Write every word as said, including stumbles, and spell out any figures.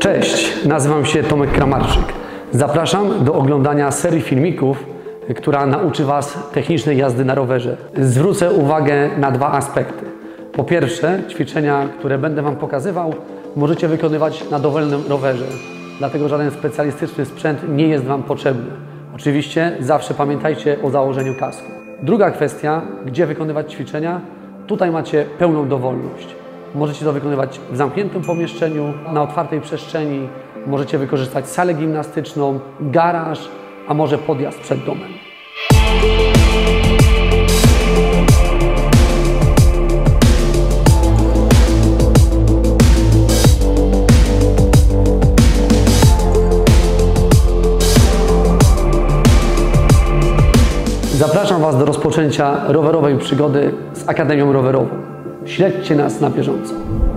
Cześć, nazywam się Tomek Kramarczyk. Zapraszam do oglądania serii filmików, która nauczy Was technicznej jazdy na rowerze. Zwrócę uwagę na dwa aspekty. Po pierwsze, ćwiczenia, które będę Wam pokazywał, możecie wykonywać na dowolnym rowerze, dlatego żaden specjalistyczny sprzęt nie jest Wam potrzebny. Oczywiście zawsze pamiętajcie o założeniu kasku. Druga kwestia, gdzie wykonywać ćwiczenia, tutaj macie pełną dowolność. Możecie to wykonywać w zamkniętym pomieszczeniu, na otwartej przestrzeni, możecie wykorzystać salę gimnastyczną, garaż, a może podjazd przed domem. Zapraszam Was do rozpoczęcia rowerowej przygody z Akademią Rowerową. Śledźcie nas na bieżąco.